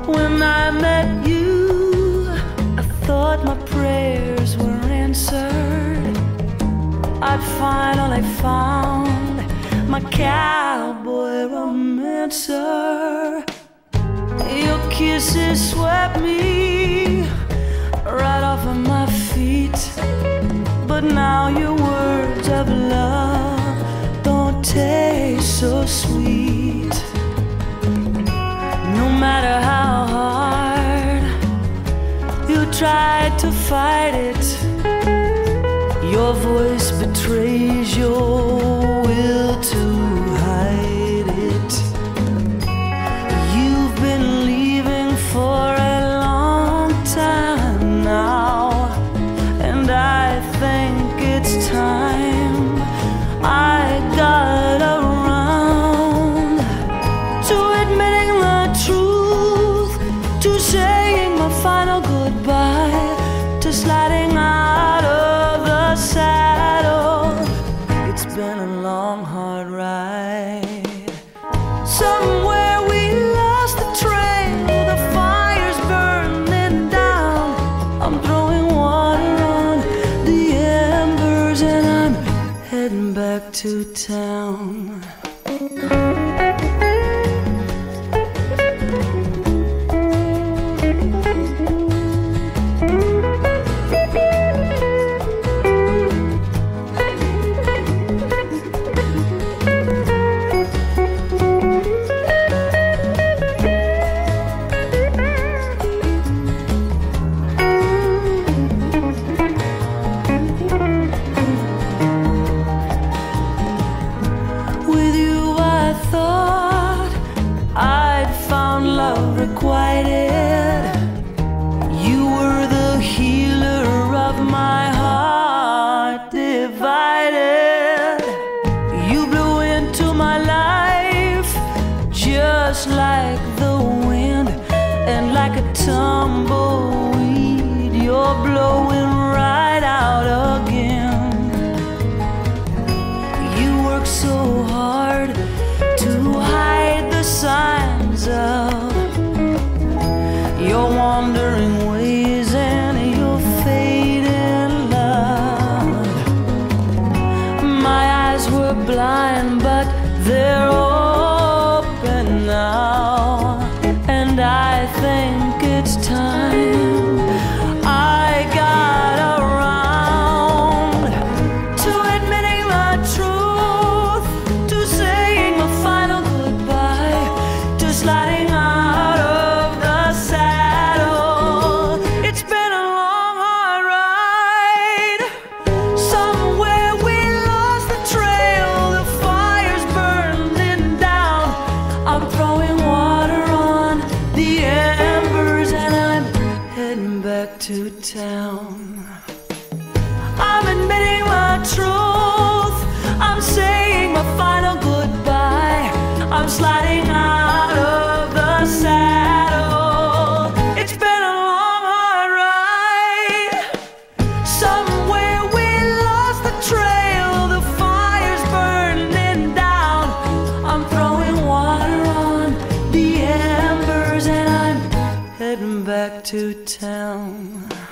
When I met you, I thought my prayers were answered. I'd finally found my cowboy romancer. Your kisses swept me right off of my feet, but now your words of love don't taste so sweet. No matter how hard you tried to fight it, your voice betrays your will to hide it. You've been leaving for a long time now, and I think it's time I got around to admitting the truth, to saying my final goodbye, to sliding out of the saddle. It's been a long, hard ride. Somewhere we lost the trail, the fire's burning down. I'm throwing water on the embers, and I'm heading back to town. Requited. You were the healer of my heart divided. You blew into my life just like the wind, and like a tumbleweed, you're blowing right out again. You work so hard to hide the signs of your wandering ways and your fading love. My eyes were blind, but they're open now, and I think it's time I got around to admitting the truth, to saying my final goodbye, to sliding out of the saddle. It's been a long, hard ride. Somewhere we lost the trail, the fire's burning down. I'm throwing water on the embers, and I'm heading back to town. I'm admitting my truth, I'm saying my final goodbye, I'm sliding out of the saddle. It's been a long, hard ride. Somewhere we lost the trail, the fire's burning down. I'm throwing water on the embers, and I'm heading back to town.